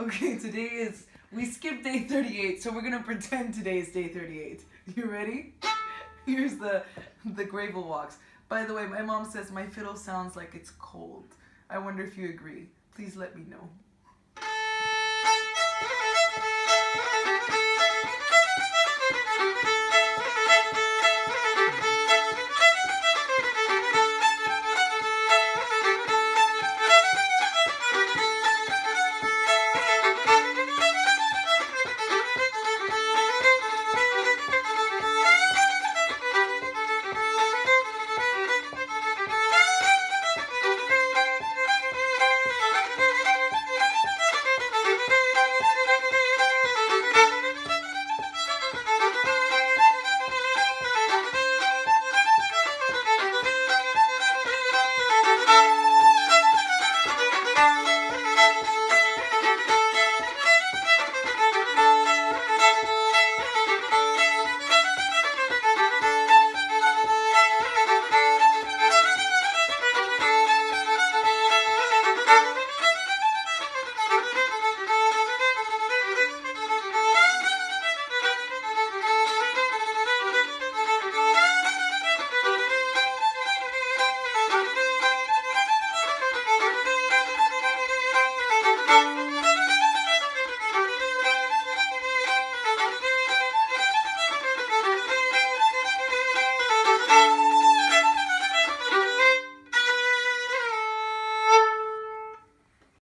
Okay, we skipped day 38, so we're gonna pretend today is day 38. You ready? Here's the Gravel Walks. By the way, my mom says my fiddle sounds like it's cold. I wonder if you agree. Please let me know.